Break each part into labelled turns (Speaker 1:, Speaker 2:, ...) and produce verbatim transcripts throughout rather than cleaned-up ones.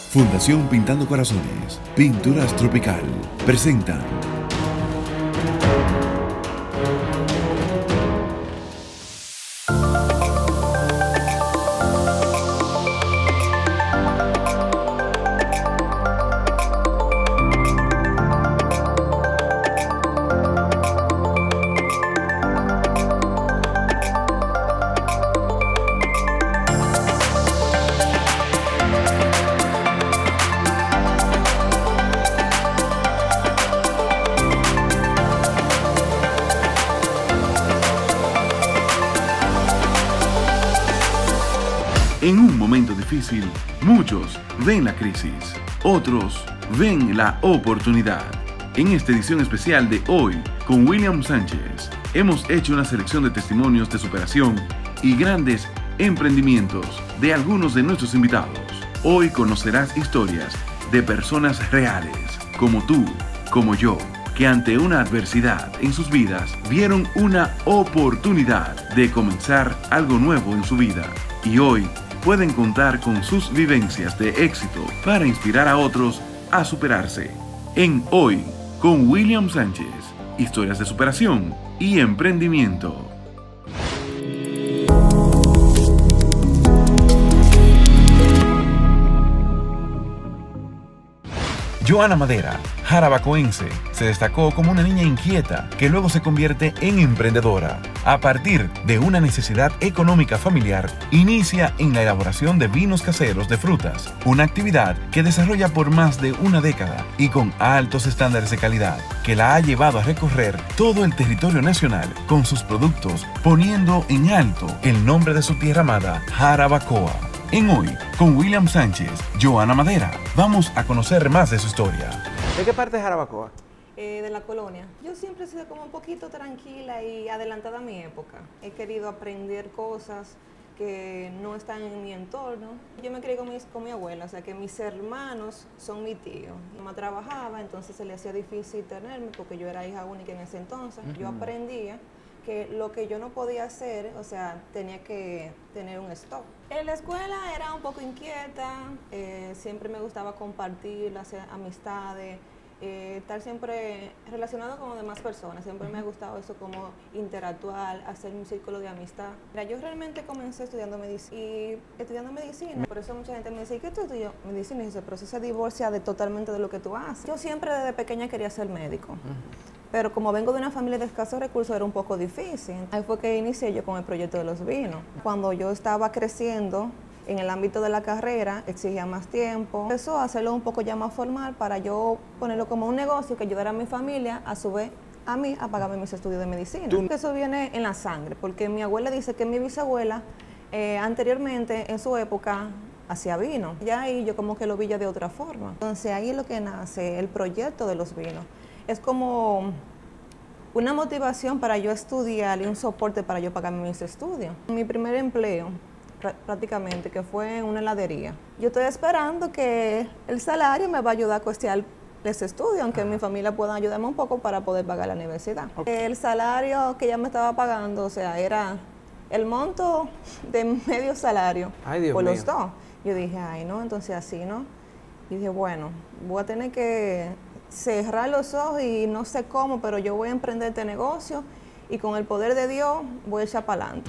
Speaker 1: Fundación Pintando Corazones, Pinturas Tropical, presentan En un momento difícil, muchos ven la crisis, otros ven la oportunidad. En esta edición especial de hoy, con William Sánchez, hemos hecho una selección de testimonios de superación y grandes emprendimientos de algunos de nuestros invitados. Hoy conocerás historias de personas reales, como tú, como yo, que ante una adversidad en sus vidas vieron una oportunidad de comenzar algo nuevo en su vida y hoy pueden contar con sus vivencias de éxito para inspirar a otros a superarse. En Hoy, con William Sánchez, historias de superación y emprendimiento. Joana Madera, jarabacoense, se destacó como una niña inquieta que luego se convierte en emprendedora. A partir de una necesidad económica familiar, inicia en la elaboración de vinos caseros de frutas, una actividad que desarrolla por más de una década y con altos estándares de calidad, que la ha llevado a recorrer todo el territorio nacional con sus productos, poniendo en alto el nombre de su tierra amada, Jarabacoa. En Hoy, con William Sánchez, Joana Madera, vamos a conocer más de su historia.
Speaker 2: ¿De qué parte de Jarabacoa?
Speaker 3: Eh, de la colonia. Yo siempre he sido como un poquito tranquila y adelantada a mi época. He querido aprender cosas que no están en mi entorno. Yo me crié con, mis, con mi abuela, o sea que mis hermanos son mi tío. Mi mamá trabajaba, entonces se le hacía difícil tenerme porque yo era hija única en ese entonces. Uh-huh. Yo aprendía que lo que yo no podía hacer, o sea, tenía que tener un stock. En la escuela era un poco inquieta, eh, siempre me gustaba compartir, hacer amistades, eh, estar siempre relacionado con demás personas. Siempre me ha gustado eso, como interactuar, hacer un círculo de amistad. Mira, yo realmente comencé estudiando medicina y estudiando medicina, por eso mucha gente me dice, ¿y qué tú estudias? Medicina, y dice, pero eso se divorcia de, totalmente de lo que tú haces. Yo siempre desde pequeña quería ser médico. Uh-huh. Pero como vengo de una familia de escasos recursos, era un poco difícil. Ahí fue que inicié yo con el proyecto de los vinos. Cuando yo estaba creciendo en el ámbito de la carrera, exigía más tiempo. Empezó a hacerlo un poco ya más formal para yo ponerlo como un negocio que ayudara a mi familia, a su vez a mí, a pagarme mis estudios de medicina. ¿Tú? Eso viene en la sangre, porque mi abuela dice que mi bisabuela, eh, anteriormente, en su época, hacía vino. Ya ahí yo como que lo vi ya de otra forma. Entonces ahí es lo que nace el proyecto de los vinos. Es como una motivación para yo estudiar y un soporte para yo pagar mis estudios. Mi primer empleo, prácticamente, que fue en una heladería. Yo estoy esperando que el salario me va a ayudar a costear ese estudio, aunque mi familia pueda ayudarme un poco para poder pagar la universidad. Okay. El salario que ella me estaba pagando, o sea, era el monto de medio salario. Ay, Dios por mío. Los dos. Yo dije, ay, no, entonces así, ¿no? Y dije, bueno, voy a tener que cerrar los ojos y no sé cómo, pero yo voy a emprender este negocio y con el poder de Dios voy a echar para adelante.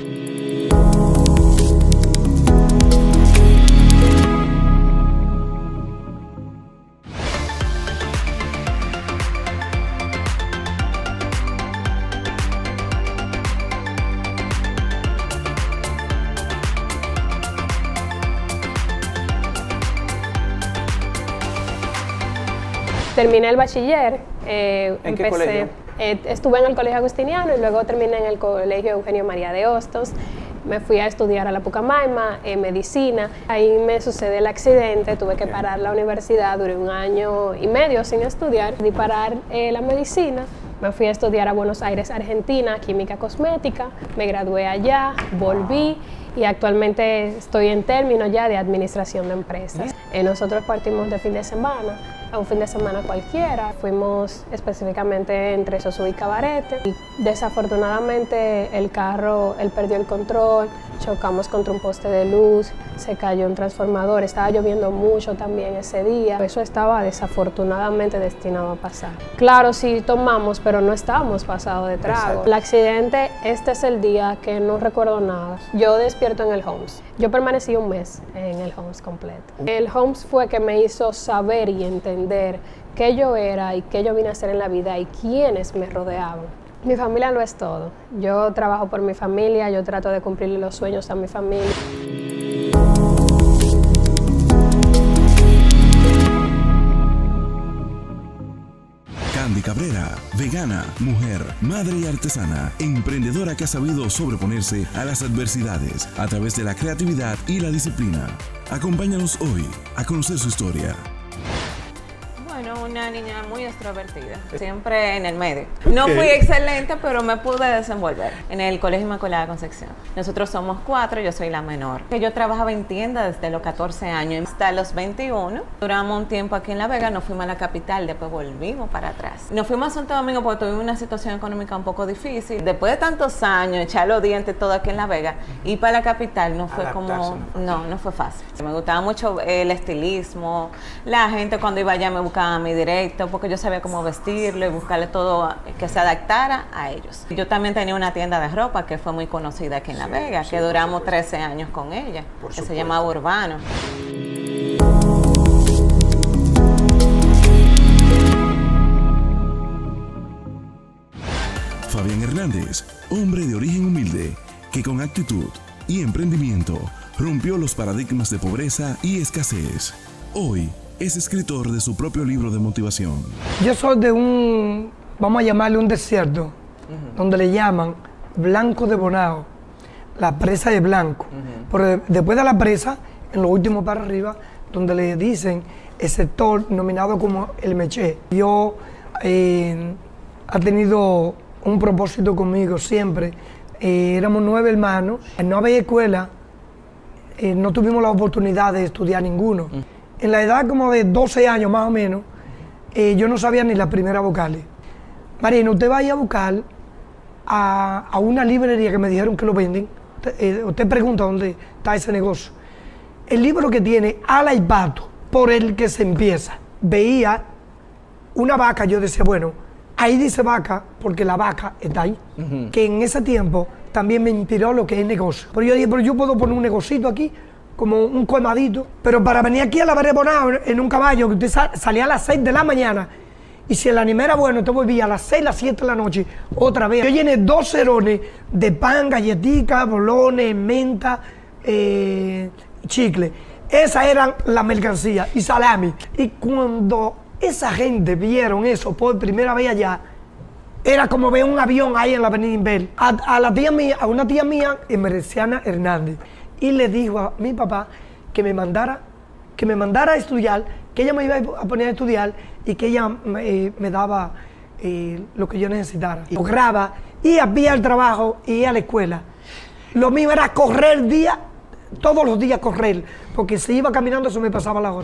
Speaker 4: Terminé el bachiller, eh,
Speaker 2: ¿En
Speaker 4: empecé,
Speaker 2: qué colegio?
Speaker 4: Eh, estuve en el Colegio Agustiniano y luego terminé en el Colegio Eugenio María de Hostos. Me fui a estudiar a la Pucamaima, en medicina. Ahí me sucede el accidente, tuve que parar la universidad, duré un año y medio sin estudiar. Di parar eh, la medicina, me fui a estudiar a Buenos Aires, Argentina, química cosmética, me gradué allá, volví y actualmente estoy en término ya de administración de empresas. Eh, nosotros partimos de fin de semana, a un fin de semana cualquiera. Fuimos específicamente entre Sosúa y Cabarete. Y desafortunadamente el carro, él perdió el control, chocamos contra un poste de luz, se cayó un transformador, estaba lloviendo mucho también ese día. Eso estaba desafortunadamente destinado a pasar. Claro, sí tomamos, pero no estábamos pasados de trago. Exacto. El accidente, este es el día que no recuerdo nada. Yo despierto en el Homs. Yo permanecí un mes en el Homs completo. El Homs fue que me hizo saber y entender qué yo era y qué yo vine a hacer en la vida y quiénes me rodeaban. Mi familia lo es todo. Yo trabajo por mi familia, yo trato de cumplirle los sueños a mi familia.
Speaker 1: Candy Cabrera, vegana, mujer, madre y artesana, emprendedora que ha sabido sobreponerse a las adversidades a través de la creatividad y la disciplina. Acompáñanos hoy a conocer su historia.
Speaker 3: Bueno, una niña muy extrovertida, siempre en el medio. No fui excelente, pero me pude desenvolver en el Colegio Inmaculada Concepción. Nosotros somos cuatro, yo soy la menor. Yo trabajaba en tienda desde los catorce años hasta los veintiuno. Duramos un tiempo aquí en La Vega, nos fuimos a la capital, después volvimos para atrás. Nos fuimos a Santo Domingo porque tuvimos una situación económica un poco difícil. Después de tantos años, echar los dientes todo aquí en La Vega, ir para la capital no fue como... No, no fue fácil. Me gustaba mucho el estilismo, la gente cuando iba allá me buscaba a mí directo porque yo sabía cómo vestirlo y buscarle todo que se adaptara a ellos. Yo también tenía una tienda de ropa que fue muy conocida aquí en La Vega, sí, que duramos trece años con ella, que supuesto. Se llamaba Urbano.
Speaker 1: Fabián Hernández, hombre de origen humilde, que con actitud y emprendimiento rompió los paradigmas de pobreza y escasez. Hoy es escritor de su propio libro de motivación.
Speaker 2: Yo soy de un, vamos a llamarle un desierto, uh-huh. donde le llaman Blanco de Bonao, la presa de Blanco. Uh-huh. Pero después de la presa, en lo último para arriba, donde le dicen el sector nominado como el Meché. Yo eh, ha tenido un propósito conmigo siempre. Eh, éramos nueve hermanos, no había escuela, eh, no tuvimos la oportunidad de estudiar ninguno. Uh-huh. En la edad como de doce años más o menos, eh, yo no sabía ni las primeras vocales. Marina, usted vaya a buscar a, a una librería que me dijeron que lo venden. Usted, eh, usted pregunta dónde está ese negocio. El libro que tiene Ala y Pato, por el que se empieza. Veía una vaca, yo decía, bueno, ahí dice vaca porque la vaca está ahí. Uh-huh. Que en ese tiempo también me inspiró lo que es negocio. Pero yo dije, pero yo puedo poner un negocito aquí, como un colmadito, pero para venir aquí a la Vereda Bonao en un caballo, que usted sal, salía a las seis de la mañana, y si el anime era bueno, usted volvía a las seis, las siete de la noche, otra vez. Yo llené dos cerones de pan, galletica, bolones, menta, eh, chicle. Esas eran las mercancías, y salami. Y cuando esa gente vieron eso por primera vez allá, era como ver un avión ahí en la avenida Inver. A, a la tía mía, a una tía mía, Merciana Hernández, y le dijo a mi papá que me mandara, que me mandara a estudiar, que ella me iba a poner a estudiar y que ella eh, me daba eh, lo que yo necesitara. Y lograba ir a vía al trabajo y ir a la escuela. Lo mío era correr día, todos los días correr, porque si iba caminando eso me pasaba la hora.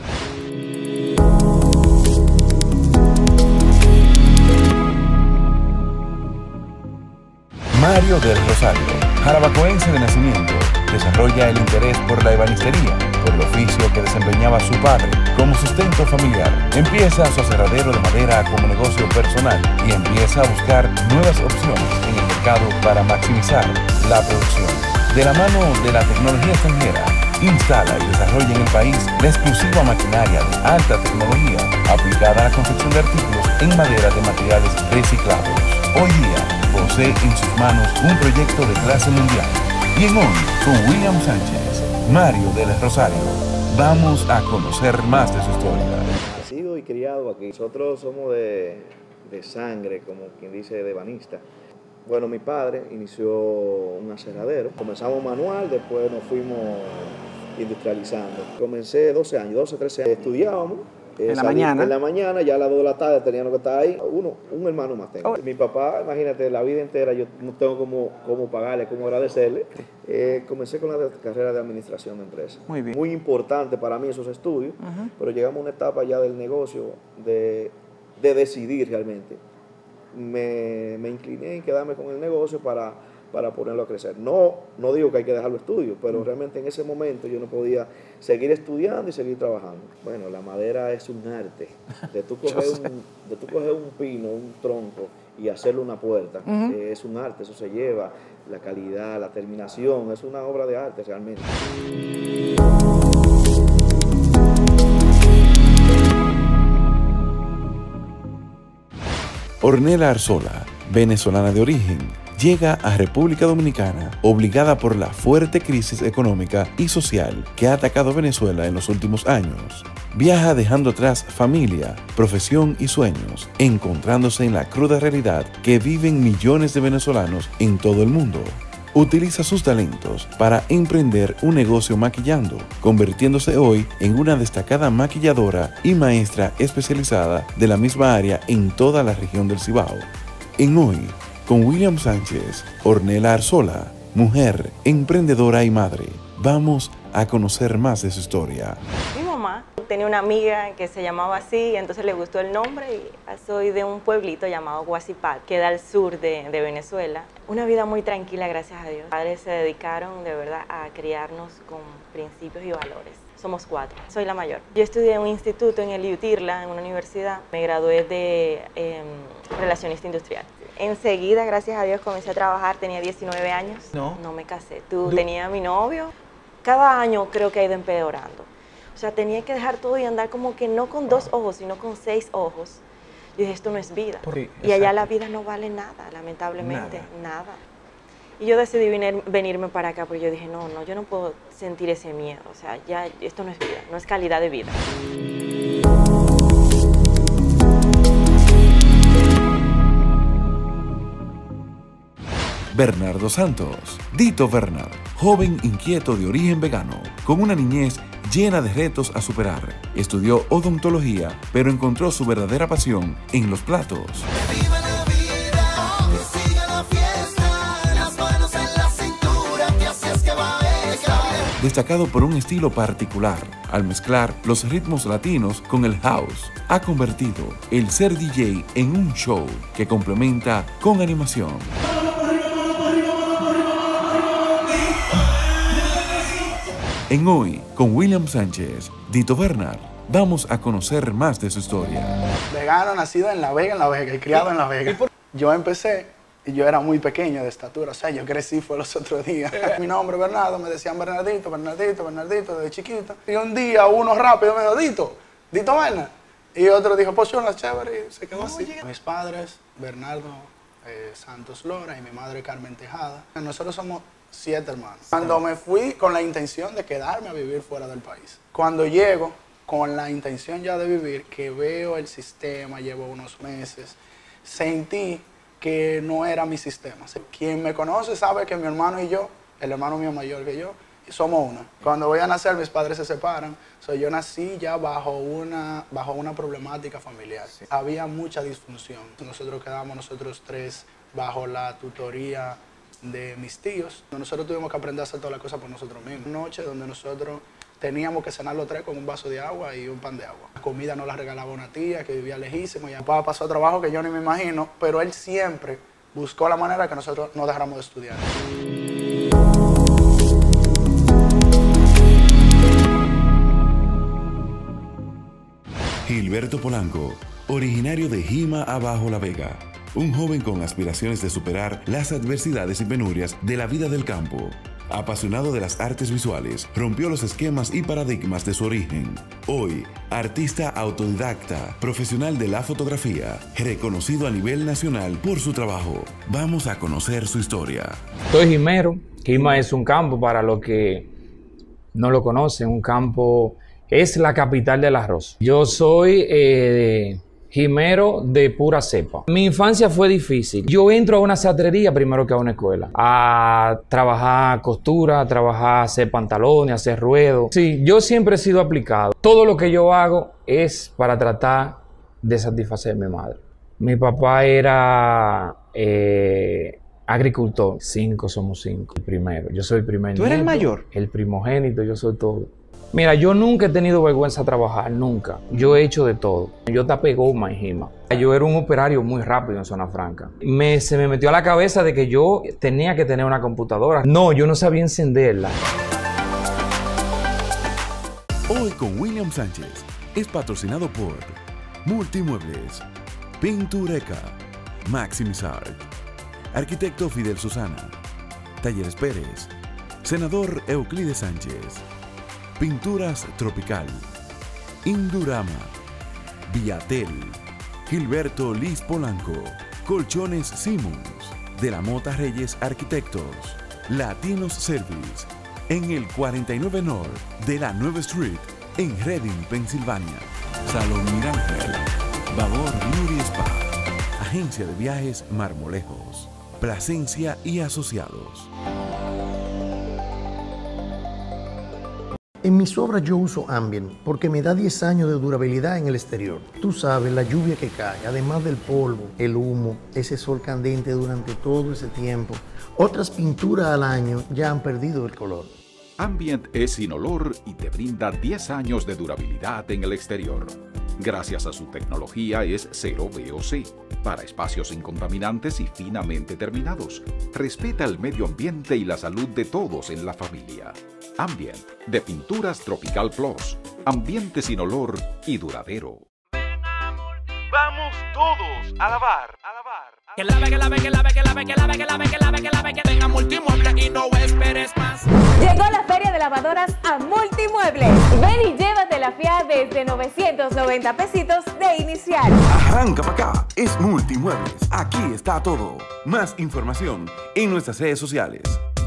Speaker 1: Mario del Rosario, jarabacoense de nacimiento, desarrolla el interés por la ebanistería, por el oficio que desempeñaba su padre como sustento familiar. Empieza su aserradero de madera como negocio personal y empieza a buscar nuevas opciones en el mercado para maximizar la producción. De la mano de la tecnología extranjera, instala y desarrolla en el país la exclusiva maquinaria de alta tecnología aplicada a la confección de artículos en madera de materiales reciclados. Hoy día posee en sus manos un proyecto de clase mundial. Y en Hoy, con William Sánchez, Mario del Rosario, vamos a conocer más de su historia.
Speaker 5: Nacido y criado aquí. Nosotros somos de, de sangre, como quien dice, de ebanista. Bueno, mi padre inició un aserradero. Comenzamos manual, después nos fuimos industrializando. Comencé doce años, doce, trece años. Estudiábamos.
Speaker 6: En la mañana.
Speaker 5: En la mañana, ya a las dos de la tarde teníamos que estar ahí. Uno, un hermano más tengo. Oh. Mi papá, imagínate, la vida entera yo no tengo cómo, cómo pagarle, cómo agradecerle. Eh, comencé con la carrera de administración de empresas.
Speaker 6: Muy bien.
Speaker 5: Muy importante para mí esos estudios, uh-huh. pero llegamos a una etapa ya del negocio de, de decidir realmente. Me, me incliné en quedarme con el negocio para para ponerlo a crecer. No, no digo que hay que dejar los estudios, pero realmente en ese momento yo no podía seguir estudiando y seguir trabajando. Bueno, la madera es un arte. De tú coger, un, de tú coger un pino, un tronco y hacerle una puerta, uh-huh. eh, es un arte, eso se lleva, la calidad, la terminación, es una obra de arte realmente.
Speaker 1: Ornella Arzola, venezolana de origen, llega a República Dominicana obligada por la fuerte crisis económica y social que ha atacado Venezuela en los últimos años. Viaja dejando atrás familia, profesión y sueños, encontrándose en la cruda realidad que viven millones de venezolanos en todo el mundo. Utiliza sus talentos para emprender un negocio maquillando, convirtiéndose hoy en una destacada maquilladora y maestra especializada de la misma área en toda la región del Cibao. En Hoy, con William Sánchez, Ornella Arzola, mujer, emprendedora y madre. Vamos a conocer más de su historia.
Speaker 6: Mi mamá tenía una amiga que se llamaba así, y entonces le gustó el nombre y soy de un pueblito llamado Guasipat, que da al sur de, de Venezuela. Una vida muy tranquila, gracias a Dios. Mis padres se dedicaron de verdad a criarnos con principios y valores. Somos cuatro, soy la mayor. Yo estudié en un instituto en el IUTIRLA, en una universidad. Me gradué de eh, relacionista industrial. Enseguida, gracias a Dios, comencé a trabajar, tenía diecinueve años. No. No me casé. Tú, ¿Tú? Tenía a mi novio. Cada año creo que ha ido empeorando. O sea, tenía que dejar todo y andar como que no con dos ojos, sino con seis ojos. Y dije, esto no es vida. Sí, y allá la vida no vale nada, lamentablemente, nada. nada. Y yo decidí venir, venirme para acá, porque yo dije, no, no, yo no puedo sentir ese miedo. O sea, ya esto no es vida, no es calidad de vida.
Speaker 1: Bernardo Santos, Dito Bernard, joven inquieto de origen vegano, con una niñez llena de retos a superar. Estudió odontología, pero encontró su verdadera pasión en los platos. ¡Viva la vida! ¡Que siga la fiesta! Las manos en la cintura, que así es que va ella. Destacado por un estilo particular, al mezclar los ritmos latinos con el house, ha convertido el ser D J en un show que complementa con animación. En Hoy, con William Sánchez, Dito Bernard, vamos a conocer más de su historia.
Speaker 7: Vegano, nacido en La Vega, en La Vega, y criado en La Vega. Yo empecé, y yo era muy pequeño de estatura, o sea, yo crecí fue los otros días. Mi nombre es Bernardo, me decían Bernardito, Bernardito, Bernardito, desde chiquito. Y un día uno rápido me dijo, Dito, Dito Bernard. Y otro dijo, pues yo la chévere, y se quedó así. Mis padres, Bernardo eh, Santos Lora y mi madre Carmen Tejada. Nosotros somos siete hermanos. Cuando me fui con la intención de quedarme a vivir fuera del país. Cuando llego con la intención ya de vivir, que veo el sistema, llevo unos meses, sentí que no era mi sistema. Quien me conoce sabe que mi hermano y yo, el hermano mío mayor que yo, somos uno. Cuando voy a nacer, mis padres se separan. So, yo nací ya bajo una, bajo una problemática familiar. Sí. Había mucha disfunción. Nosotros quedamos nosotros tres bajo la tutoría de mis tíos. Nosotros tuvimos que aprender a hacer todas las cosas por nosotros mismos. Una noche donde nosotros teníamos que cenar los tres con un vaso de agua y un pan de agua. La comida nos la regalaba una tía que vivía lejísimo. Y mi papá pasó trabajo que yo ni me imagino, pero él siempre buscó la manera que nosotros no dejáramos de estudiar.
Speaker 1: Gilberto Polanco, originario de Jima Abajo La Vega. Un joven con aspiraciones de superar las adversidades y penurias de la vida del campo. Apasionado de las artes visuales, rompió los esquemas y paradigmas de su origen. Hoy, artista autodidacta, profesional de la fotografía, reconocido a nivel nacional por su trabajo. Vamos a conocer su historia.
Speaker 8: Soy jimero. Jima es un campo, para los que no lo conocen, un campo es la capital del arroz. Yo soy eh, jimero de pura cepa. Mi infancia fue difícil. Yo entro a una sastrería primero que a una escuela. A trabajar costura, a trabajar, hacer pantalones, hacer ruedos. Sí, yo siempre he sido aplicado. Todo lo que yo hago es para tratar de satisfacer a mi madre. Mi papá era eh, agricultor. Cinco somos cinco. El primero. Yo soy el primer
Speaker 9: ¿Tú eres el mayor?
Speaker 8: El primogénito, yo soy todo. Mira, yo nunca he tenido vergüenza de trabajar, nunca. Yo he hecho de todo. Yo tapé goma en Gima. Yo era un operario muy rápido en Zona Franca. Me, se me metió a la cabeza de que yo tenía que tener una computadora. No, yo no sabía encenderla.
Speaker 1: Hoy con William Sánchez es patrocinado por Multimuebles, Pintureca, Maximizar, Arquitecto Fidel Susana, Talleres Pérez, Senador Euclides Sánchez, Pinturas Tropical, Indurama, Viatel, Gilberto Liz Polanco, Colchones Simmons, De la Mota Reyes Arquitectos, Latinos Service, en el cuarenta y nueve North de la nueva Street, en Reading, Pensilvania, Salón Mirangel, Babor Beauty Spa, Agencia de Viajes Marmolejos, Plasencia y Asociados.
Speaker 9: En mis obras yo uso Ambient porque me da diez años de durabilidad en el exterior. Tú sabes, la lluvia que cae, además del polvo, el humo, ese sol candente durante todo ese tiempo. Otras pinturas al año ya han perdido el color.
Speaker 10: Ambient es sin olor y te brinda diez años de durabilidad en el exterior. Gracias a su tecnología es cero V O C, para espacios incontaminantes y finamente terminados. Respeta el medio ambiente y la salud de todos en la familia. Ambient, de Pinturas Tropical Plus. Ambiente sin olor y duradero.
Speaker 1: Vamos todos a lavar, a lavar.
Speaker 11: Que lave, que lave, que lave, que lave, que lave, que lave, que lave, que lave, que venga Multimuebles y no esperes más.
Speaker 12: Llegó la feria de lavadoras a Multimuebles. Ven y llévate la fía desde novecientos noventa pesitos de inicial.
Speaker 1: Arranca para acá, es Multimuebles. Aquí está todo. Más información en nuestras redes sociales.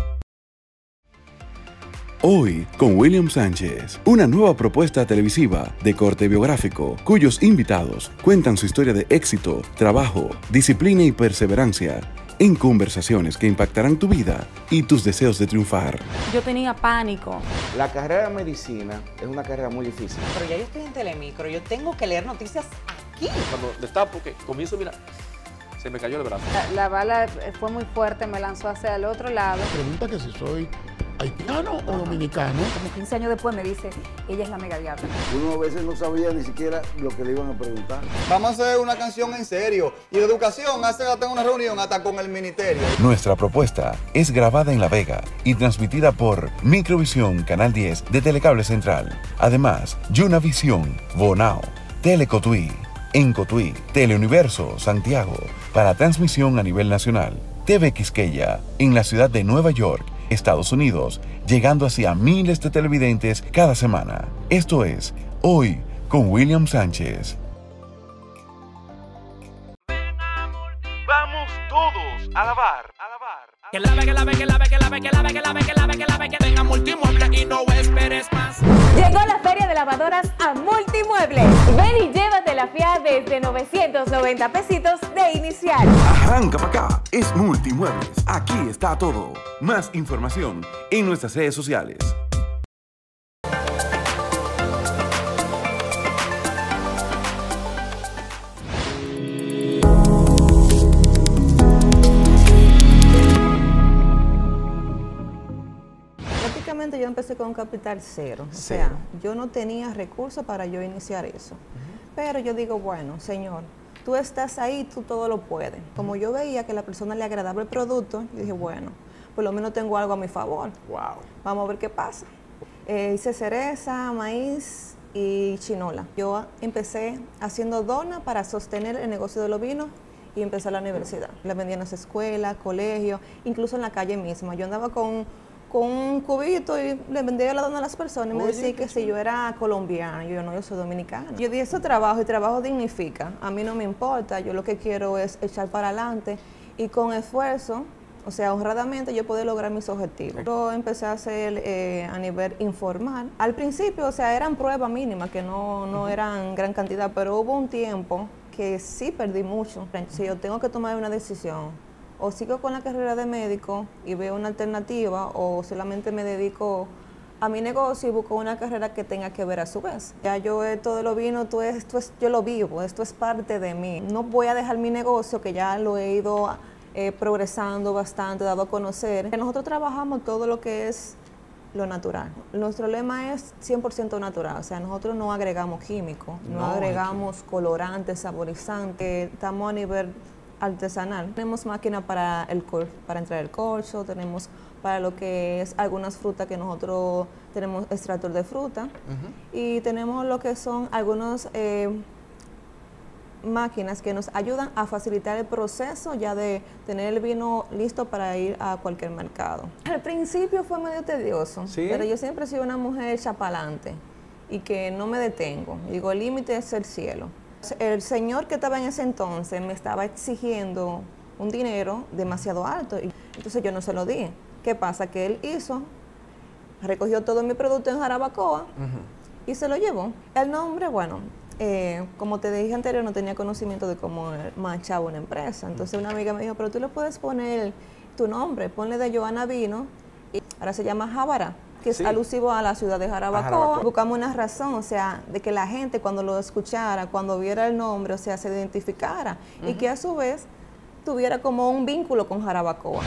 Speaker 1: Hoy con William Sánchez, una nueva propuesta televisiva de corte biográfico, cuyos invitados cuentan su historia de éxito, trabajo, disciplina y perseverancia en conversaciones que impactarán tu vida y tus deseos de triunfar.
Speaker 13: Yo tenía pánico.
Speaker 14: La carrera de medicina es una carrera muy difícil.
Speaker 15: Pero ya yo estoy en Telemicro, yo tengo que leer noticias aquí.
Speaker 16: Cuando destapo, que comienzo, mira, se me cayó el brazo.
Speaker 13: La, la bala fue muy fuerte, me lanzó hacia el otro lado.
Speaker 17: Pregunta que si soy haitiano o dominicano.
Speaker 13: Como quince años después me dice, ella es la mega diabla.
Speaker 18: Uno a veces no sabía ni siquiera lo que le iban a preguntar.
Speaker 19: Vamos a hacer una canción en serio. Y de educación, hace hasta una reunión hasta con el ministerio.
Speaker 1: Nuestra propuesta es grabada en La Vega y transmitida por Microvisión Canal diez de Telecable Central. Además, Yunavisión, Bonao, Telecotuí, en Cotuí, Teleuniverso, Santiago, para transmisión a nivel nacional. T V Quisqueya, en la ciudad de Nueva York, Estados Unidos, llegando hacia miles de televidentes cada semana. Esto es Hoy con William Sánchez.
Speaker 11: Vamos todos a lavar, a lavar. Que lave, que lave, que lave, que lave, que lave, que lave, que lave, que lave, que venga Multimuebles y no esperes más.
Speaker 12: Llegó la feria de lavadoras a Multimuebles. Ven y llévate la fía desde novecientos noventa pesitos de inicial.
Speaker 1: Arranca para acá, es Multimuebles. Aquí está todo. Más información en nuestras redes sociales.
Speaker 3: Yo empecé con un capital cero, o
Speaker 14: cero.
Speaker 3: sea, yo no tenía recursos para yo iniciar eso. Uh-huh. Pero yo digo, bueno, señor, tú estás ahí, tú todo lo puedes. Como yo veía que a la persona le agradaba el producto, yo dije, bueno, por lo menos tengo algo a mi favor.
Speaker 14: Wow.
Speaker 3: Vamos a ver qué pasa. Eh, hice cereza, maíz y chinola. Yo empecé haciendo dona para sostener el negocio de los vinos y empecé a la universidad. La vendía en las escuelas, colegios, incluso en la calle misma. Yo andaba con con un cubito y le vendía la dona a las personas y me decía que si yo era colombiana, yo no, yo soy dominicana. Yo dije, eso trabajo y trabajo dignifica, a mí no me importa, yo lo que quiero es echar para adelante y con esfuerzo, o sea, honradamente yo puedo lograr mis objetivos. Yo empecé a hacer eh, a nivel informal. Al principio, o sea, eran pruebas mínimas, que no, no eran gran cantidad, pero hubo un tiempo que sí perdí mucho. Si yo tengo que tomar una decisión, o sigo con la carrera de médico y veo una alternativa, o solamente me dedico a mi negocio y busco una carrera que tenga que ver a su vez. Ya yo esto de lo vino, esto es, esto es, yo lo vivo, esto es parte de mí. No voy a dejar mi negocio, que ya lo he ido eh, progresando bastante, dado a conocer. Nosotros trabajamos todo lo que es lo natural. Nuestro lema es cien por ciento natural, o sea, nosotros no agregamos químicos, no, no agregamos colorantes, saborizantes, estamos a nivel artesanal. Tenemos máquina para, el cor para entrar el corcho, tenemos para lo que es algunas frutas que nosotros tenemos extractor de fruta uh-huh. y tenemos lo que son algunos eh, máquinas que nos ayudan a facilitar el proceso ya de tener el vino listo para ir a cualquier mercado. Al principio fue medio tedioso, ¿sí? Pero yo siempre he sido una mujer chapalante y que no me detengo. Digo, el límite es el cielo. El señor que estaba en ese entonces me estaba exigiendo un dinero demasiado alto y entonces yo no se lo di. ¿Qué pasa? Que él hizo, recogió todo mi producto en Jarabacoa uh-huh. y se lo llevó. El nombre, bueno, eh, como te dije anterior, no tenía conocimiento de cómo manchaba una empresa. Entonces una amiga me dijo, pero tú le puedes poner tu nombre, ponle de Joana Vino, y ahora se llama Jábara, que sí. es alusivo a la ciudad de Jarabacoa. Jarabacoa. Buscamos una razón, o sea, de que la gente cuando lo escuchara, cuando viera el nombre, o sea, se identificara uh-huh. y que a su vez tuviera como un vínculo con Jarabacoa.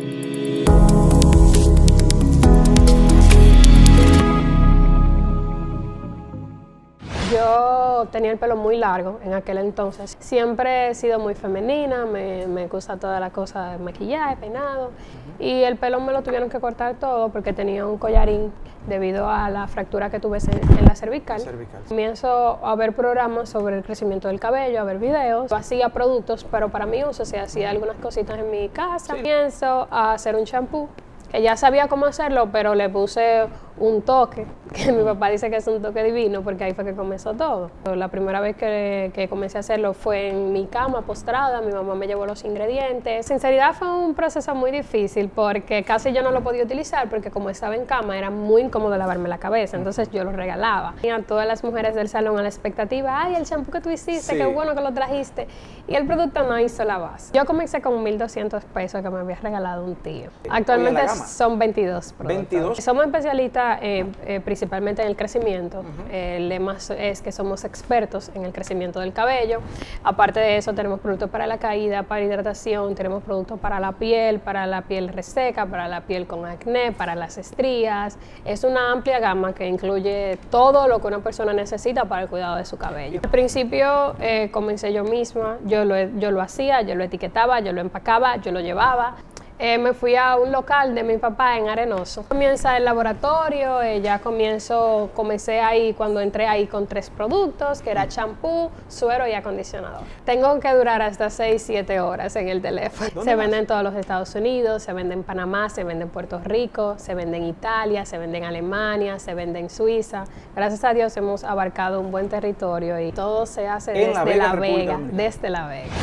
Speaker 4: Yo tenía el pelo muy largo en aquel entonces. Siempre he sido muy femenina, me, me gusta toda la cosa de maquillaje, peinado. Uh-huh. Y el pelo me lo tuvieron que cortar todo porque tenía un collarín debido a la fractura que tuve en, en la cervical. cervical. Comienzo a ver programas sobre el crecimiento del cabello, a ver videos. Hacía productos, pero para mi uso, o sea, hacía algunas cositas en mi casa. Sí. Comienzo a hacer un champú, que ya sabía cómo hacerlo, pero le puse un toque, que mi papá dice que es un toque divino, porque ahí fue que comenzó todo. La primera vez que, que comencé a hacerlo fue en mi cama, postrada, mi mamá me llevó los ingredientes. Sinceridad fue un proceso muy difícil, porque casi yo no lo podía utilizar, porque como estaba en cama, era muy incómodo lavarme la cabeza, entonces yo lo regalaba. Y a todas las mujeres del salón a la expectativa, ay, el champú que tú hiciste, sí. qué bueno que lo trajiste, y el producto no hizo la base. Yo comencé con mil doscientos pesos que me había regalado un tío. Actualmente son veintidós productos. veintidós. Somos especialistas eh, eh, principalmente en el crecimiento. Uh-huh. El lema es que somos expertos en el crecimiento del cabello. Aparte de eso, tenemos productos para la caída, para hidratación, tenemos productos para la piel, para la piel reseca, para la piel con acné, para las estrías. Es una amplia gama que incluye todo lo que una persona necesita para el cuidado de su cabello. Al principio eh, comencé yo misma, yo lo, yo lo hacía, yo lo etiquetaba, yo lo empacaba, yo lo llevaba. Eh, me fui a un local de mi papá en Arenoso. Comienza el laboratorio, eh, ya comienzo, comencé ahí cuando entré ahí con tres productos, que era champú, suero y acondicionador. Tengo que durar hasta seis, siete horas en el teléfono. Se vende en todos los Estados Unidos, se vende en Panamá, se vende en Puerto Rico, se vende en Italia, se vende en Alemania, se vende en Suiza. Gracias a Dios hemos abarcado un buen territorio y todo se hace desde La Vega, La Vega desde La Vega.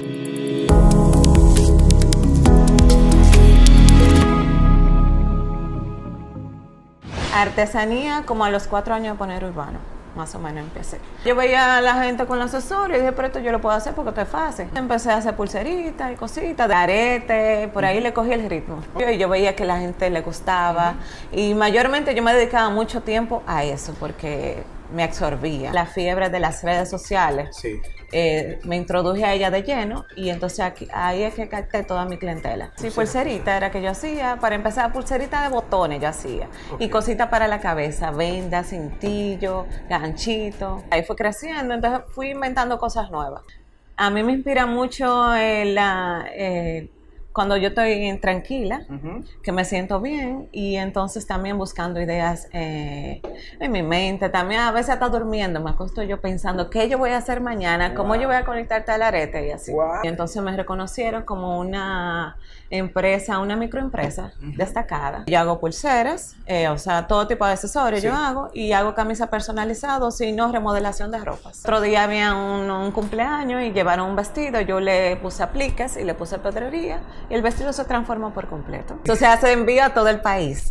Speaker 3: Artesanía, como a los cuatro años de poner urbano, más o menos empecé. Yo veía a la gente con los accesorios y dije, pero esto yo lo puedo hacer porque esto es fácil. Empecé a hacer pulseritas y cositas, de arete, por ahí le cogí el ritmo. Y yo veía que a la gente le gustaba uh-huh. y mayormente yo me dedicaba mucho tiempo a eso porque me absorbía. La fiebre de las redes sociales. Sí. Eh, me introduje a ella de lleno y entonces aquí, ahí es que capté toda mi clientela. Sí, pulserita era que yo hacía, para empezar pulserita de botones yo hacía okay. y cositas para la cabeza, vendas, cintillo, ganchito. Ahí fue creciendo, entonces fui inventando cosas nuevas. A mí me inspira mucho eh, la... Eh, cuando yo estoy tranquila, uh-huh. que me siento bien y entonces también buscando ideas eh, en mi mente, también a veces hasta durmiendo, me acuesto yo pensando qué yo voy a hacer mañana, wow. cómo yo voy a conectarte al arete y así. Wow. Y entonces me reconocieron como una empresa, una microempresa uh-huh. destacada. Yo hago pulseras, eh, o sea, todo tipo de accesorios sí. yo hago y hago camisas personalizadas y no remodelación de ropas. Otro día había un, un cumpleaños y llevaron un vestido, yo le puse apliques y le puse pedrería y el vestido se transforma por completo. Entonces se hace envío a todo el país.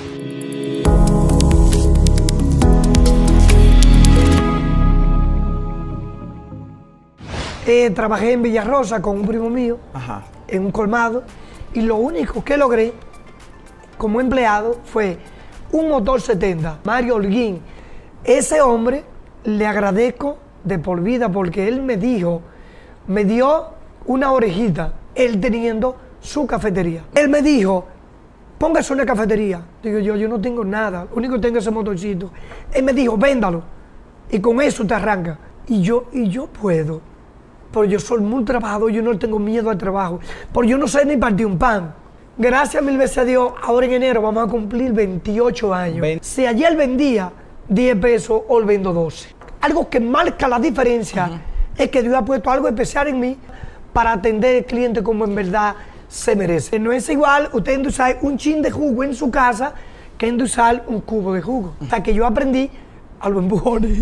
Speaker 2: Eh, trabajé en Villarrosa con un primo mío, Ajá. en un colmado, y lo único que logré como empleado fue un motor setenta, Mario Holguín. Ese hombre le agradezco de por vida porque él me dijo, me dio una orejita, él teniendo su cafetería. Él me dijo, póngase una cafetería. Digo yo, yo no tengo nada, lo único que tengo es ese motorcito. Él me dijo, véndalo, y con eso te arranca. Y yo, y yo puedo, pero yo soy muy trabajador, yo no tengo miedo al trabajo, porque yo no sé ni partir un pan. Gracias mil veces a Dios, ahora en enero vamos a cumplir veintiocho años. Ven. Si ayer vendía diez pesos, hoy vendo doce. Algo que marca la diferencia uh-huh. es que Dios ha puesto algo especial en mí para atender al cliente como en verdad se merece. No es igual usted endulzar un chin de jugo en su casa que endulzar un cubo de jugo. O sea que yo aprendí a los empujones.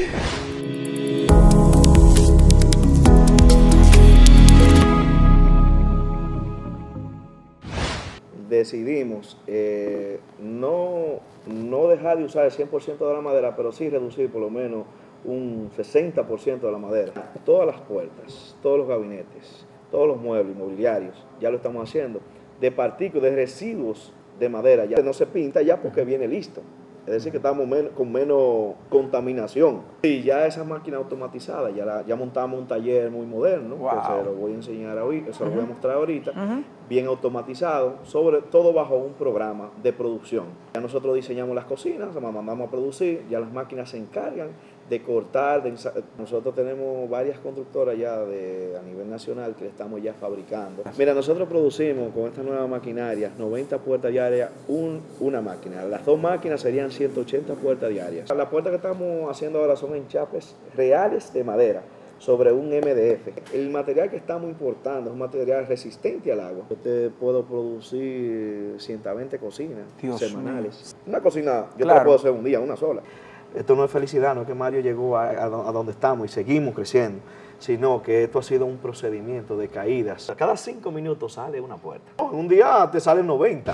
Speaker 5: Decidimos eh, no, no dejar de usar el cien por ciento de la madera, pero sí reducir por lo menos un sesenta por ciento de la madera. Todas las puertas, todos los gabinetes, todos los muebles inmobiliarios, ya lo estamos haciendo, de partículas, de residuos de madera, ya no se pinta ya porque viene listo. Es decir, que estamos men con menos contaminación. Y ya esas máquinas automatizadas, ya, la, ya montamos un taller muy moderno, wow. que se lo voy a enseñar ahorita, se lo uh-huh. voy a mostrar ahorita, uh-huh. bien automatizado, sobre todo bajo un programa de producción. Ya nosotros diseñamos las cocinas, las mandamos a producir, ya las máquinas se encargan de cortar, de nosotros tenemos varias constructoras ya de, a nivel nacional que le estamos ya fabricando. Mira, nosotros producimos con esta nueva maquinaria noventa puertas diarias, un, una máquina. Las dos máquinas serían ciento ochenta puertas diarias. Las puertas que estamos haciendo ahora son enchapes reales de madera sobre un M D F. El material que estamos importando es un material resistente al agua. Yo te puedo producir ciento veinte cocinas Dios semanales. Mío. Una cocina, yo claro. te la puedo hacer un día, una sola. Esto no es felicidad, no es que Mario llegó a, a, a donde estamos y seguimos creciendo, sino que esto ha sido un procedimiento de caídas. Cada cinco minutos sale una puerta. Un día te salen noventa.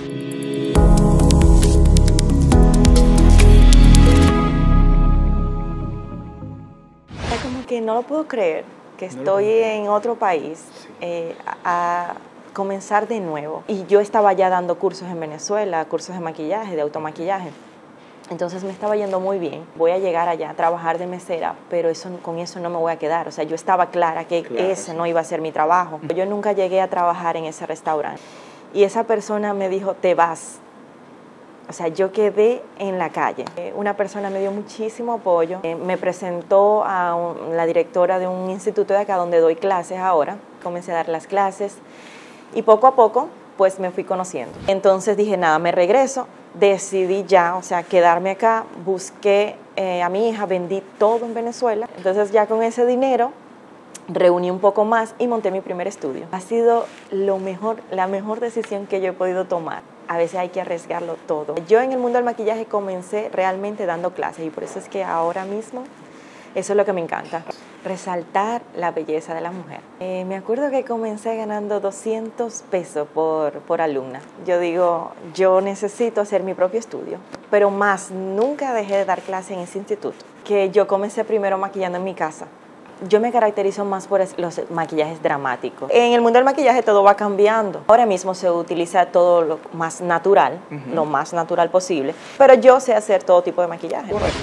Speaker 6: Es como que no lo puedo creer, que estoy en otro país eh, a, a comenzar de nuevo. Y yo estaba ya dando cursos en Venezuela, cursos de maquillaje, de automaquillaje. Entonces me estaba yendo muy bien. Voy a llegar allá a trabajar de mesera, pero eso, con eso no me voy a quedar. O sea, yo estaba clara que claro, ese sí. no iba a ser mi trabajo. Yo nunca llegué a trabajar en ese restaurante. Y esa persona me dijo, te vas. O sea, yo quedé en la calle. Una persona me dio muchísimo apoyo. Me presentó a un, la directora de un instituto de acá donde doy clases ahora. Comencé a dar las clases y poco a poco pues me fui conociendo. Entonces dije, nada, me regreso. Decidí ya, o sea, quedarme acá, busqué eh, a mi hija, vendí todo en Venezuela. Entonces ya con ese dinero reuní un poco más y monté mi primer estudio. Ha sido lo mejor, la mejor decisión que yo he podido tomar. A veces hay que arriesgarlo todo. Yo en el mundo del maquillaje comencé realmente dando clases y por eso es que ahora mismo eso es lo que me encanta, resaltar la belleza de la mujer. Eh, me acuerdo que comencé ganando doscientos pesos por, por alumna. Yo digo, yo necesito hacer mi propio estudio, pero más, nunca dejé de dar clases en ese instituto, que yo comencé primero maquillando en mi casa. Yo me caracterizo más por los maquillajes dramáticos. En el mundo del maquillaje todo va cambiando. Ahora mismo se utiliza todo lo más natural, uh-huh. lo más natural posible, pero yo sé hacer todo tipo de maquillaje. Correcto.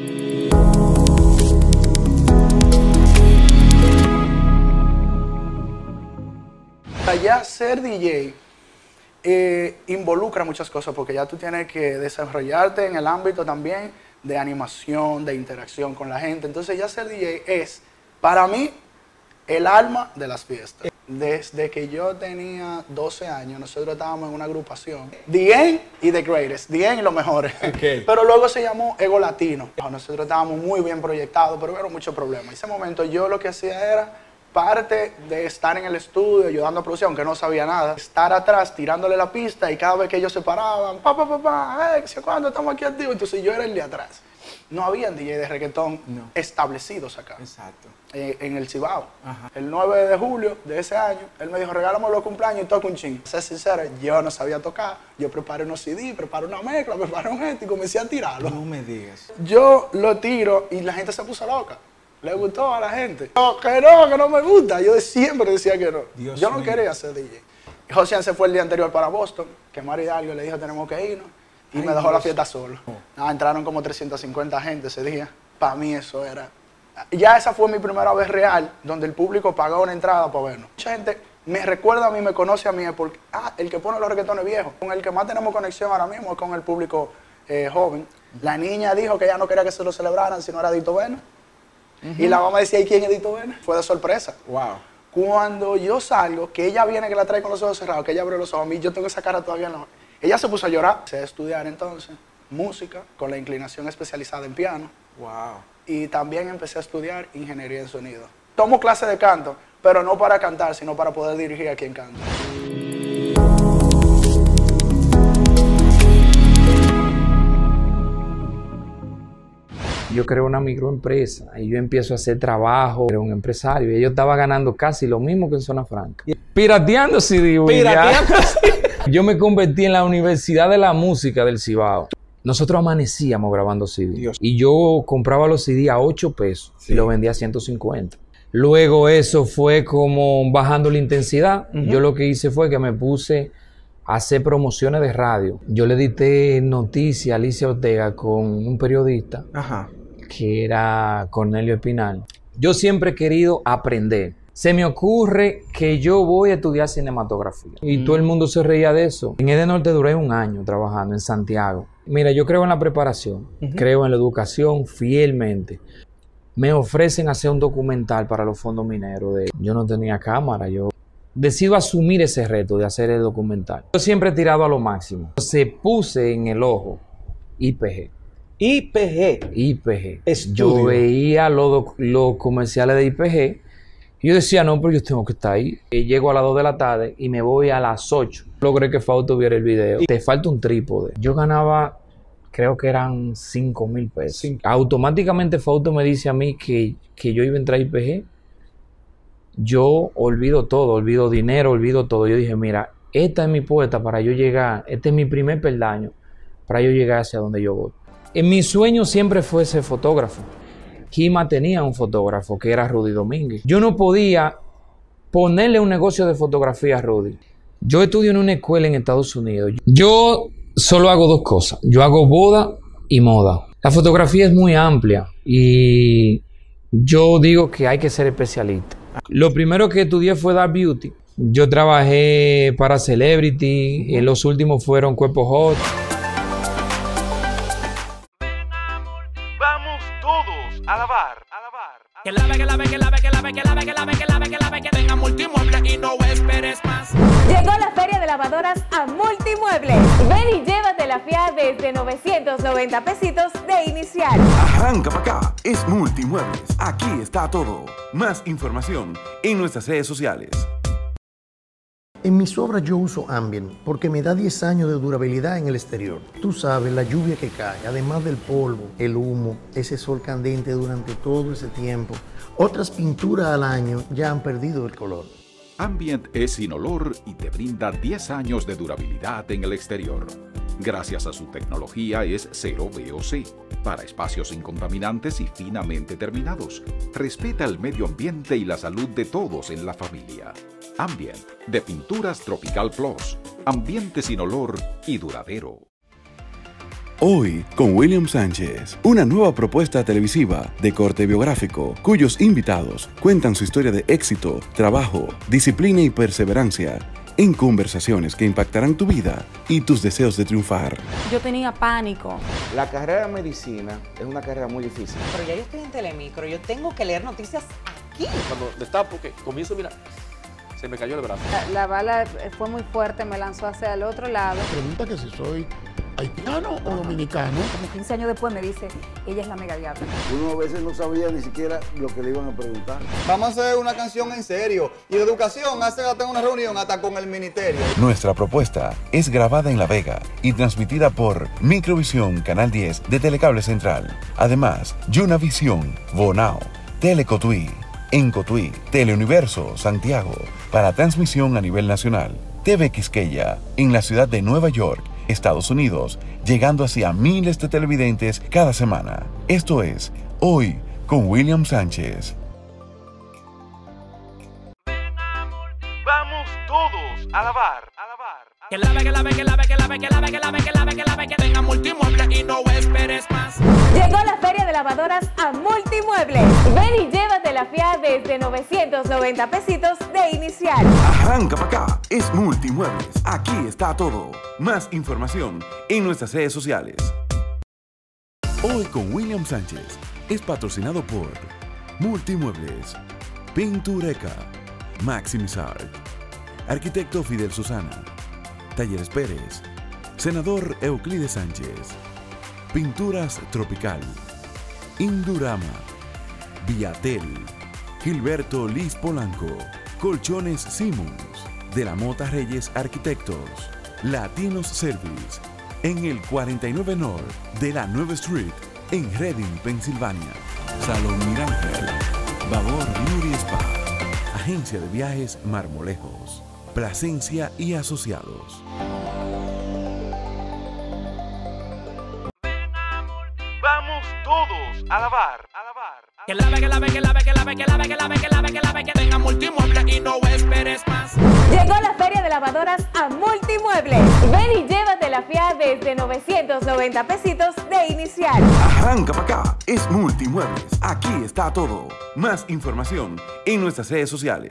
Speaker 7: Ya ser D J eh, involucra muchas cosas porque ya tú tienes que desarrollarte en el ámbito también de animación, de interacción con la gente. Entonces ya ser D J es, para mí, el alma de las fiestas. Desde que yo tenía doce años, nosotros estábamos en una agrupación, The End y The Greatest, The End y los mejores. Okay. Pero luego se llamó Ego Latino. Nosotros estábamos muy bien proyectados, pero hubo muchos problemas. En ese momento yo lo que hacía era, parte de estar en el estudio ayudando a producir, aunque no sabía nada, estar atrás tirándole la pista y cada vez que ellos se paraban, pa, pa, pa, pa, eh, ¿cuándo estamos aquí activos? Entonces yo era el de atrás. No había D J de reggaetón no. establecidos acá. Exacto. Eh, en el Cibao. Ajá. El nueve de julio de ese año, él me dijo, regálame los cumpleaños y toca un ching. Ser sincero, yo no sabía tocar. Yo preparé unos C D, preparé una mezcla, preparé un esto y comencé a tirarlo.
Speaker 20: No me digas.
Speaker 7: Yo lo tiro y la gente se puso loca. Le gustó a la gente. No, que no, que no me gusta. Yo siempre decía que no. Dios yo no mío. quería ser D J. Josian se fue el día anterior para Boston, que Mari Hidalgo le dijo, tenemos que irnos. Y Ay, me dejó Dios. la fiesta solo. Oh. Ah, entraron como trescientas cincuenta gente ese día. Para mí eso era... Ya esa fue mi primera vez real, donde el público pagó una entrada para vernos. Mucha gente me recuerda a mí, me conoce a mí, es porque, ah, el que pone los reggaetones viejos. Con el que más tenemos conexión ahora mismo es con el público eh, joven. La niña dijo que ella no quería que se lo celebraran si no era Dito Bene. Uh-huh. Y la mamá decía, ¿y quién es Dito Bene? Fue de sorpresa.
Speaker 19: Wow.
Speaker 7: Cuando yo salgo, que ella viene, que la trae con los ojos cerrados, que ella abre los ojos, a mí yo tengo esa cara todavía no. Ella se puso a llorar. Empecé a estudiar entonces música con la inclinación especializada en piano.
Speaker 19: Wow.
Speaker 7: Y también empecé a estudiar ingeniería en sonido. Tomo clases de canto, pero no para cantar, sino para poder dirigir a quien canta.
Speaker 8: Yo creo una microempresa y yo empiezo a hacer trabajo, era un empresario y yo estaba ganando casi lo mismo que en Zona Franca. Pirateando C D. Pirateando C D. Yo me convertí en la Universidad de la Música del Cibao. Nosotros amanecíamos grabando C D. Dios. Y yo compraba los C D a ocho pesos sí. y los vendía a ciento cincuenta. Luego eso fue como bajando la intensidad. Uh-huh. Yo lo que hice fue que me puse a hacer promociones de radio. Yo le edité noticias a Alicia Ortega con un periodista. Ajá. Que era Cornelio Espinal. Yo siempre he querido aprender. Se me ocurre que yo voy a estudiar cinematografía. Y mm. todo el mundo se reía de eso. En Edenorte duré un año trabajando en Santiago. Mira, yo creo en la preparación. Uh-huh. Creo en la educación fielmente. Me ofrecen hacer un documental para los fondos mineros. De... Yo no tenía cámara. Yo decido asumir ese reto de hacer el documental. Yo siempre he tirado a lo máximo. Se puse en el ojo I P G.
Speaker 15: I P G.
Speaker 8: I P G.
Speaker 15: Estudio.
Speaker 8: Yo veía los lo comerciales de I P G y yo decía, no, pero yo tengo que estar ahí. Y llego a las dos de la tarde y me voy a las ocho. Logré que Fausto viera el video. Te falta un trípode. Yo ganaba, creo que eran cinco mil pesos. Sí. Automáticamente Fausto me dice a mí que, que yo iba a entrar a I P G. Yo olvido todo, olvido dinero, olvido todo. Yo dije, mira, esta es mi puerta para yo llegar, este es mi primer peldaño para yo llegar hacia donde yo voy. En mi sueño siempre fue ser fotógrafo. Kima tenía un fotógrafo que era Rudy Domínguez. Yo no podía ponerle un negocio de fotografía a Rudy. Yo estudio en una escuela en Estados Unidos. Yo solo hago dos cosas. Yo hago boda y moda. La fotografía es muy amplia y yo digo que hay que ser especialista. Lo primero que estudié fue Dark Beauty. Yo trabajé para Celebrity. Uh-huh. Los últimos fueron Cuerpo Hot.
Speaker 11: A lavar, a lavar. Que lave, que lave, que lave, que lave, que lave, que lave, que lave, que lave, que tenga Multimuebles y no esperes más.
Speaker 12: Llegó la feria de lavadoras a Multimuebles. Ven y llévate la fía desde novecientos noventa pesitos de inicial.
Speaker 1: Arranca para acá, es Multimuebles. Aquí está todo. Más información en nuestras redes sociales.
Speaker 9: En mis obras yo uso Ambient porque me da diez años de durabilidad en el exterior. Tú sabes, la lluvia que cae, además del polvo, el humo, ese sol candente durante todo ese tiempo. Otras pinturas al año ya han perdido el color.
Speaker 10: Ambient es sin olor y te brinda diez años de durabilidad en el exterior. Gracias a su tecnología es cero V O C, para espacios incontaminantes y finamente terminados. Respeta el medio ambiente y la salud de todos en la familia. Ambient, de Pinturas Tropical Plus. Ambiente sin olor y duradero.
Speaker 1: Hoy con William Sánchez, una nueva propuesta televisiva de corte biográfico, cuyos invitados cuentan su historia de éxito, trabajo, disciplina y perseverancia, en conversaciones que impactarán tu vida y tus deseos de triunfar.
Speaker 13: Yo tenía pánico.
Speaker 14: La carrera de medicina es una carrera muy difícil.
Speaker 15: Pero ya yo estoy en Telemicro, yo tengo que leer noticias aquí.
Speaker 16: Cuando destapo, que comienzo, mira, se me cayó el brazo.
Speaker 13: La, la bala fue muy fuerte, me lanzó hacia el otro lado.
Speaker 17: Pregunta que si soy haitiano o dominicano.
Speaker 13: Como quince años después me dice, ella es la mega diabla.
Speaker 18: Uno a veces no sabía ni siquiera lo que le iban a preguntar.
Speaker 19: Vamos a hacer una canción en serio. Y de educación, hace hasta una reunión hasta con el ministerio.
Speaker 1: Nuestra propuesta es grabada en La Vega y transmitida por Microvisión Canal diez de Telecable Central. Además, Yunavisión, Bonao, Telecotuí, en Cotuí, Teleuniverso, Santiago, para transmisión a nivel nacional. T V Quisqueya, en la ciudad de Nueva York, Estados Unidos, llegando hacia miles de televidentes cada semana. Esto es Hoy con William Sánchez.
Speaker 11: Vamos todos a lavar, a lavar. Que lave, que lave, que lave, que lave, que lave, que lave, que lave, que lave, que tenga Multimuebles y no esperes más.
Speaker 12: Llegó la feria de lavadoras a Multimuebles. Ven y llévate la F I A desde novecientos noventa pesitos de inicial.
Speaker 1: Arranca para acá, es Multimuebles. Aquí está todo. Más información en nuestras redes sociales. Hoy con William Sánchez es patrocinado por Multimuebles, Pintureca, Maximizar, Arquitecto Fidel Susana, Talleres Pérez, Senador Euclides Sánchez, Pinturas Tropical, Indurama, Viatel, Gilberto Liz Polanco, Colchones Simmons, De la Mota Reyes Arquitectos, Latinos Service, en el cuarenta y nueve North de la nueva Street, en Reading, Pensilvania. Salón Mirangel, Babor Beauty Spa, Agencia de Viajes Marmolejos, Plasencia y Asociados.
Speaker 11: Vamos todos a lavar, a lavar. Que lave, que lave, que lave, que lave, que lave, que lave, que lave, que lave, que tenga Multimuebles y no esperes más.
Speaker 12: Llegó la feria de lavadoras a Multimuebles. Ven y llévate la F I A desde novecientos noventa pesitos de inicial.
Speaker 1: Arranca para acá, es Multimuebles. Aquí está todo. Más información en nuestras redes sociales.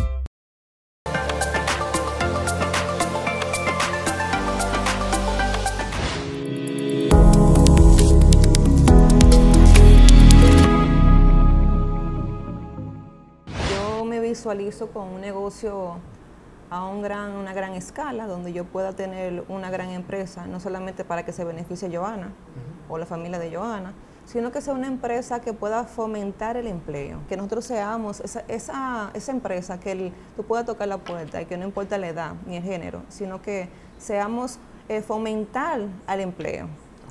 Speaker 3: Visualizo con un negocio a un gran, una gran escala, donde yo pueda tener una gran empresa, no solamente para que se beneficie Johanna uh-huh. o la familia de Johanna, sino que sea una empresa que pueda fomentar el empleo, que nosotros seamos esa, esa, esa empresa que el, tú puedas tocar la puerta y que no importa la edad ni el género, sino que seamos eh, fomentar al empleo.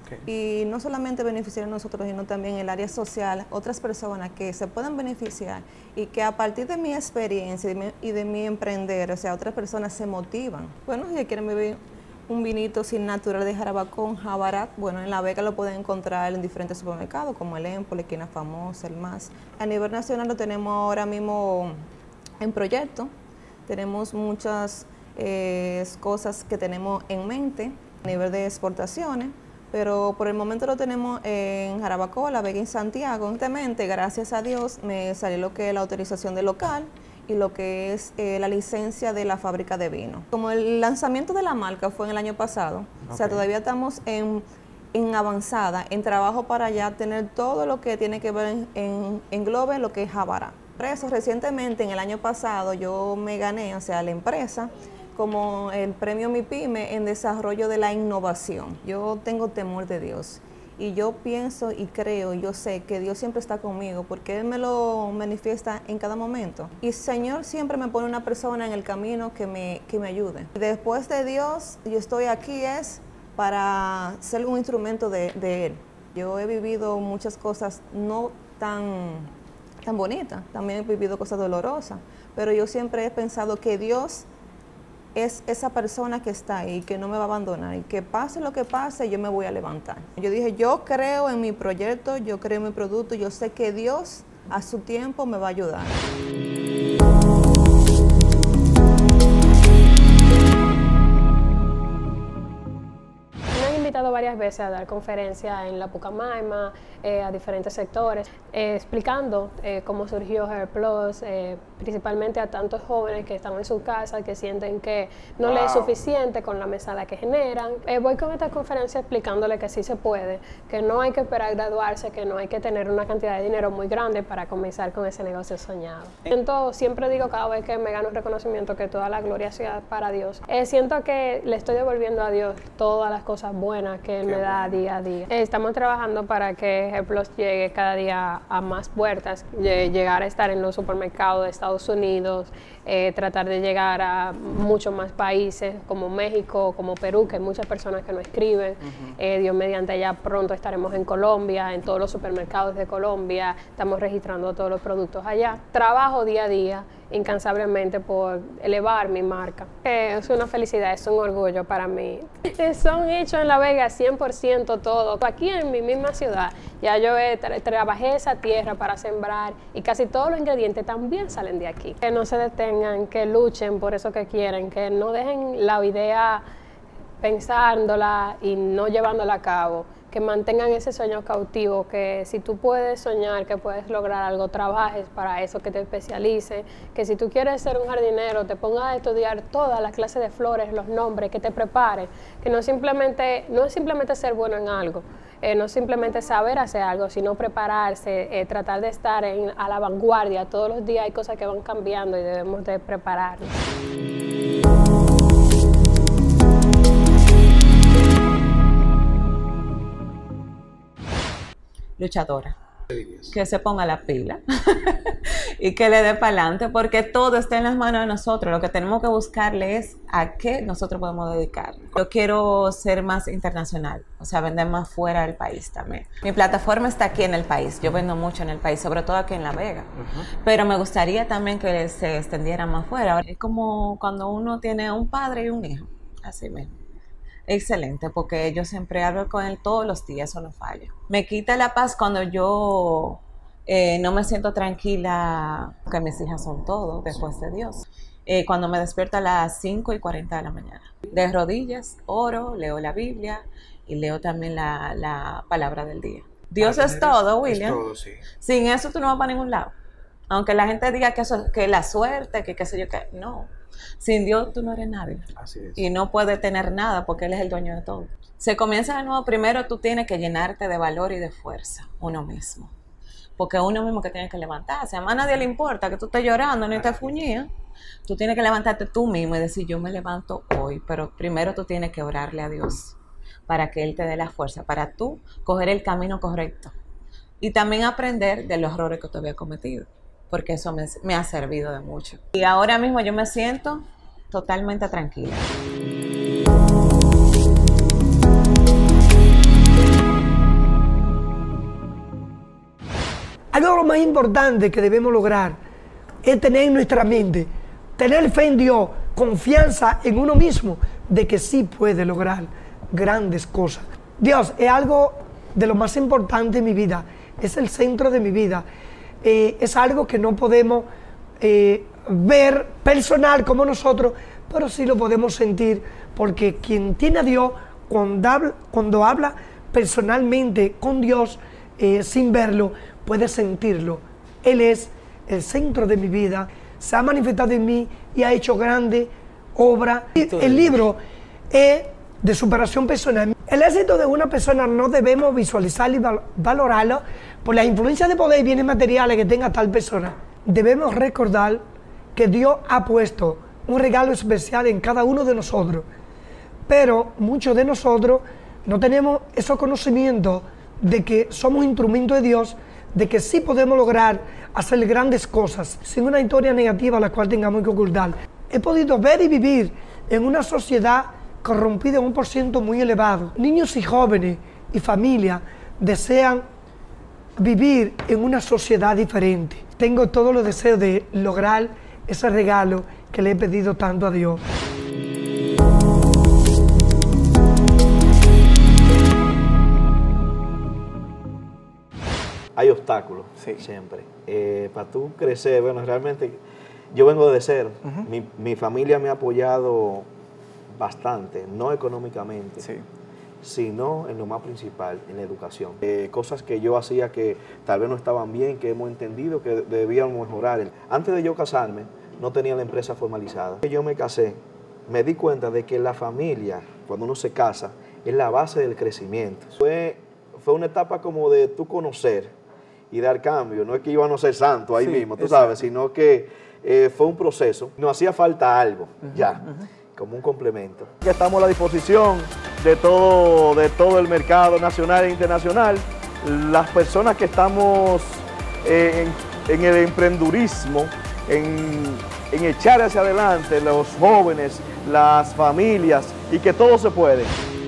Speaker 3: Y no solamente beneficiar a nosotros, sino también el área social, otras personas que se puedan beneficiar y que a partir de mi experiencia y de mi, y de mi emprender, o sea, otras personas se motivan. Bueno, si quieren beber un vinito sin natural de Jarabacón, Jabarat, bueno, en La Vega lo pueden encontrar en diferentes supermercados, como el Empo, la Esquina Famosa, el Más. A nivel nacional lo tenemos ahora mismo en proyecto. Tenemos muchas eh, cosas que tenemos en mente a nivel de exportaciones. Pero por el momento lo tenemos en Jarabacoa, La Vega y Santiago. Evidentemente, gracias a Dios, me salió lo que es la autorización del local y lo que es eh, la licencia de la fábrica de vino. Como el lanzamiento de la marca fue en el año pasado, okay. o sea, todavía estamos en, en avanzada, en trabajo para ya tener todo lo que tiene que ver en, en englobe lo que es Jabará. Por eso, recientemente, en el año pasado, yo me gané, o sea, la empresa, como el premio MIPYME en desarrollo de la innovación. Yo tengo temor de Dios y yo pienso y creo, yo sé que Dios siempre está conmigo porque Él me lo manifiesta en cada momento. Y el Señor siempre me pone una persona en el camino que me, que me ayude. Después de Dios, yo estoy aquí es para ser un instrumento de, de Él. Yo he vivido muchas cosas no tan, tan bonitas, también he vivido cosas dolorosas, pero yo siempre he pensado que Dios es esa persona que está ahí, que no me va a abandonar y que pase lo que pase, yo me voy a levantar. Yo dije, yo creo en mi proyecto, yo creo en mi producto, yo sé que Dios a su tiempo me va a ayudar.
Speaker 4: Varias veces a dar conferencias en la Pucamaima, eh, a diferentes sectores, eh, explicando eh, cómo surgió Hair Plus, eh, principalmente a tantos jóvenes que están en su casa, que sienten que no wow. les es suficiente con la mesada que generan. Eh, voy con esta conferencia explicándole que sí se puede, que no hay que esperar graduarse, que no hay que tener una cantidad de dinero muy grande para comenzar con ese negocio soñado. Siento, siempre digo cada vez que me gano un reconocimiento que toda la gloria sea para Dios. Eh, siento que le estoy devolviendo a Dios todas las cosas buenas que Él Qué me da bueno. día a día. Estamos trabajando para que Hair Plus llegue cada día a más puertas, llegar a estar en los supermercados de Estados Unidos, eh, tratar de llegar a muchos más países como México, como Perú, que hay muchas personas que nos escriben. Uh-huh. eh, Dios mediante, ya pronto estaremos en Colombia, en todos los supermercados de Colombia, estamos registrando todos los productos allá. Trabajo día a día, incansablemente por elevar mi marca. Eh, es una felicidad, es un orgullo para mí. Eh, son hechos en La Vega cien por ciento todo. Aquí en mi misma ciudad ya yo eh, tra trabajé esa tierra para sembrar y casi todos los ingredientes también salen de aquí. Que no se detengan, que luchen por eso que quieren, que no dejen la idea pensándola y no llevándola a cabo, que mantengan ese sueño cautivo, que si tú puedes soñar, que puedes lograr algo, trabajes para eso, que te especialices, que si tú quieres ser un jardinero, te pongas a estudiar todas las clases de flores, los nombres, que te prepares, que no simplemente, no es simplemente ser bueno en algo, eh, no simplemente saber hacer algo, sino prepararse, eh, tratar de estar en, a la vanguardia. Todos los días hay cosas que van cambiando y debemos de prepararnos.
Speaker 20: Luchadora, que se ponga la pila y que le dé para adelante, porque todo está en las manos de nosotros. Lo que tenemos que buscarle es a qué nosotros podemos dedicar. Yo quiero ser más internacional, o sea, vender más fuera del país también. Mi plataforma está aquí en el país, yo vendo mucho en el país, sobre todo aquí en La Vega, uh-huh. pero me gustaría también que se extendiera más fuera. Es como cuando uno tiene un padre y un hijo, así mismo. Excelente, porque yo siempre hablo con él todos los días, eso no falla. Me quita la paz cuando yo eh, no me siento tranquila, que mis hijas son todo después de Dios. Eh, cuando me despierto a las cinco y cuarenta de la mañana. De rodillas, oro, leo la Biblia y leo también la, la palabra del día. Dios es todo, William. Es todo, sí. Sin eso tú no vas para ningún lado. Aunque la gente diga que eso, que la suerte, que qué sé yo qué, no. Sin Dios tú no eres nadie. Así es. Y no puedes tener nada porque Él es el dueño de todo. Se comienza de nuevo. Primero tú tienes que llenarte de valor y de fuerza, uno mismo. Porque uno mismo que tiene que levantarse. A más nadie le importa que tú estés llorando ni te fuñías. Tú tienes que levantarte tú mismo y decir, yo me levanto hoy. Pero primero tú tienes que orarle a Dios para que Él te dé la fuerza, para tú coger el camino correcto. Y también aprender de los errores que tú habías cometido, porque eso me, me ha servido de mucho. Y ahora mismo yo me siento totalmente tranquila.
Speaker 2: Algo de lo más importante que debemos lograr es tener en nuestra mente, tener fe en Dios, confianza en uno mismo, de que sí puede lograr grandes cosas. Dios es algo de lo más importante en mi vida, es el centro de mi vida. Eh, es algo que no podemos eh, ver personal como nosotros, pero sí lo podemos sentir, porque quien tiene a Dios, cuando habla, cuando habla personalmente con Dios, eh, sin verlo, puede sentirlo. Él es el centro de mi vida, se ha manifestado en mí y ha hecho grande obra. El libro es de superación personal. El éxito de una persona no debemos visualizarlo y val valorarlo por las influencias de poder y bienes materiales que tenga tal persona. Debemos recordar que Dios ha puesto un regalo especial en cada uno de nosotros, pero muchos de nosotros no tenemos esos conocimientos de que somos instrumentos de Dios, de que sí podemos lograr hacer grandes cosas sin una historia negativa a la cual tengamos que ocultar. He podido ver y vivir en una sociedad corrompida en un por ciento muy elevado. Niños y jóvenes y familias desean vivir en una sociedad diferente. Tengo todos los deseos de lograr ese regalo que le he pedido tanto a Dios.
Speaker 5: Hay obstáculos, sí. siempre. Eh, para tú crecer, bueno, realmente yo vengo de cero. Uh-huh. mi, mi familia me ha apoyado bastante, no económicamente, sí. sino en lo más principal, en la educación. Eh, cosas que yo hacía que tal vez no estaban bien, que hemos entendido que debían mejorar. Antes de yo casarme, no tenía la empresa formalizada. Yo me casé, me di cuenta de que la familia, cuando uno se casa, es la base del crecimiento. Fue, fue una etapa como de tú conocer y dar cambio. No es que íbamos a ser santos ahí sí, mismo, tú exacto. sabes, sino que eh, fue un proceso. Nos hacía falta algo, uh-huh, ya. Uh-huh. Como un complemento. Estamos a la disposición de todo, de todo el mercado nacional e internacional. Las personas que estamos eh, en, en el emprendurismo, en, en echar hacia adelante, los jóvenes, las familias, y que todo se puede.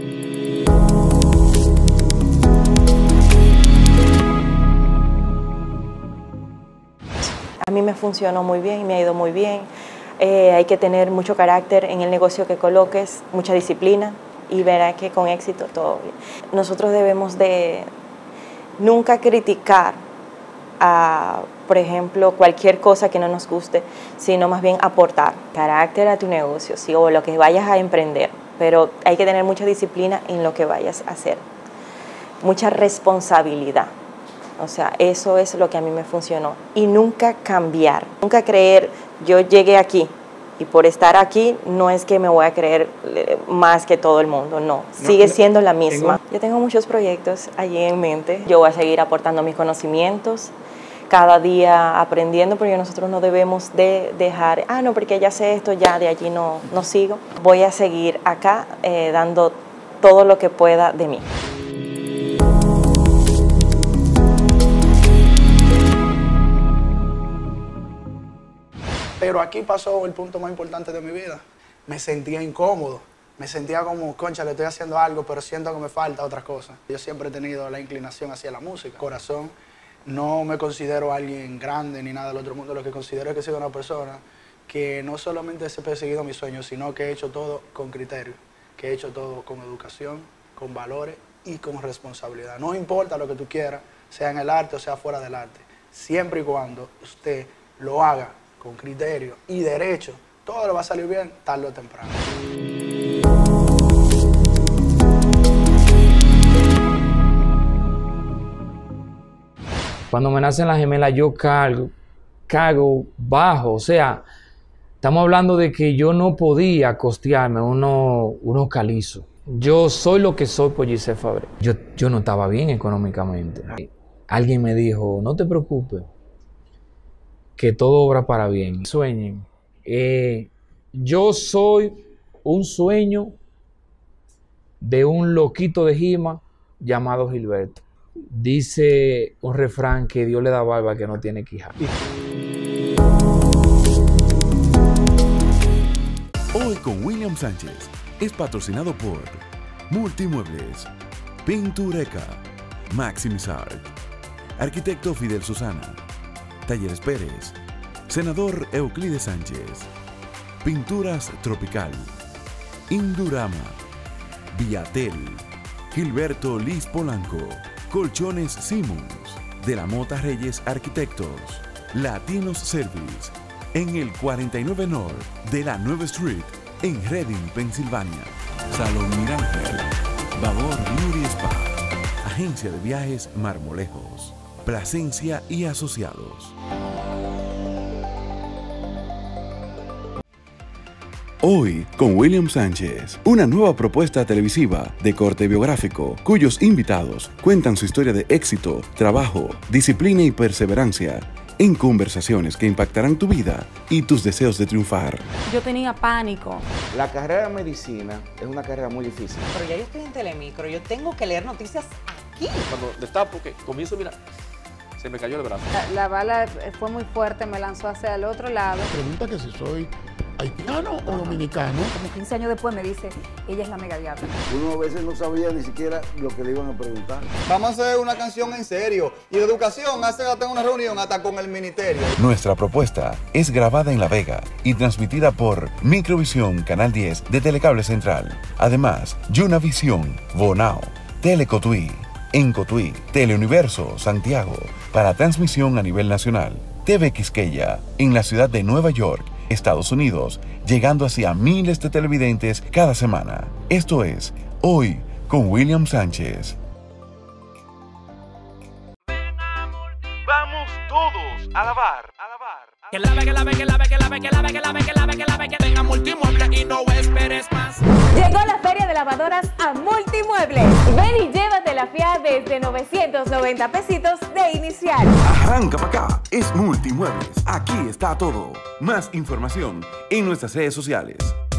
Speaker 6: A mí me funcionó muy bien y me ha ido muy bien. Eh, hay que tener mucho carácter en el negocio que coloques, mucha disciplina, y verás que con éxito todo bien. Nosotros debemos de nunca criticar a, por ejemplo, cualquier cosa que no nos guste, sino más bien aportar carácter a tu negocio, sí, o lo que vayas a emprender, pero hay que tener mucha disciplina en lo que vayas a hacer. mucha responsabilidad. O sea, eso es lo que a mí me funcionó. Y nunca cambiar, nunca creer, yo llegué aquí y por estar aquí no es que me voy a creer más que todo el mundo, no. Sigue siendo la misma. Yo tengo muchos proyectos allí en mente. Yo voy a seguir aportando mis conocimientos, cada día aprendiendo, porque nosotros no debemos de dejar, ah, no, porque ya sé esto, ya de allí no, no sigo. Voy a seguir acá eh, dando todo lo que pueda de mí.
Speaker 7: Pero aquí pasó el punto más importante de mi vida. Me sentía incómodo. Me sentía como, concha, le estoy haciendo algo, pero siento que me falta otra cosa. Yo siempre he tenido la inclinación hacia la música. Corazón, no me considero alguien grande ni nada del otro mundo. Lo que considero es que soy una persona que no solamente he perseguido mis sueños, sino que he hecho todo con criterio, que he hecho todo con educación, con valores y con responsabilidad. No importa lo que tú quieras, sea en el arte o sea fuera del arte. Siempre y cuando usted lo haga con criterio y derecho, todo le va a salir bien tarde o temprano.
Speaker 8: Cuando me nacen las gemelas yo cago, cago bajo, o sea, estamos hablando de que yo no podía costearme unos uno calizos. Yo soy lo que soy por Giselle Fabré. Yo, yo no estaba bien económicamente. Alguien me dijo, no te preocupes, que todo obra para bien. Sueñen. Eh, yo soy un sueño de un loquito de Jima llamado Gilberto. Dice un refrán que Dios le da barba que no tiene quija.
Speaker 1: Hoy con William Sánchez es patrocinado por Multimuebles, Pintureca, Maximizar, Arquitecto Fidel Susana, Talleres Pérez, Senador Euclides Sánchez, Pinturas Tropical, Indurama, Viatel, Gilberto Liz Polanco, Colchones Simmons, De la Mota Reyes Arquitectos, Latinos Service, en el cuarenta y nueve North de la nueva Street, en Reading, Pensilvania, Salón Mirangel, Babor Beauty Spa, Agencia de Viajes Marmolejos, Plasencia y Asociados. Hoy con William Sánchez, una nueva propuesta televisiva de corte biográfico, cuyos invitados cuentan su historia de éxito, trabajo, disciplina y perseverancia en conversaciones que impactarán tu vida y tus deseos de triunfar.
Speaker 13: Yo tenía pánico.
Speaker 14: La carrera de medicina es una carrera muy difícil.
Speaker 15: Pero ya yo estoy en Telemicro, yo tengo que leer noticias aquí.
Speaker 16: Cuando destapo, que comienzo, mira, se me cayó el brazo.
Speaker 13: La, la bala fue muy fuerte, me lanzó hacia el otro lado.
Speaker 17: Pregunta que si soy haitiano o dominicano.
Speaker 12: Como quince años después me dice, ella es la mega diabla.
Speaker 18: Uno a veces no sabía ni siquiera lo que le iban a preguntar.
Speaker 19: Vamos a hacer una canción en serio. Y de educación, hace hasta una reunión hasta con el ministerio.
Speaker 1: Nuestra propuesta es grabada en La Vega y transmitida por Microvisión Canal diez de Telecable Central. Además, Yunavisión, Bonao, Telecotuí, en Cotuí, Teleuniverso, Santiago, para transmisión a nivel nacional. T V Quisqueya, en la ciudad de Nueva York, Estados Unidos, llegando hacia miles de televidentes cada semana. Esto es Hoy con William Sánchez.
Speaker 11: Vamos todos a lavar, a lavar. Que lave, que lave, que lave, que lave, que lave, que lave, que lave, que lave, que tenga Multimuebles y no esperes más.
Speaker 12: Llegó la feria de lavadoras a Multimuebles. Ven y llévate la fiada desde novecientos noventa pesitos de inicial.
Speaker 1: Arranca para acá, es Multimuebles. Aquí está todo. Más información en nuestras redes sociales.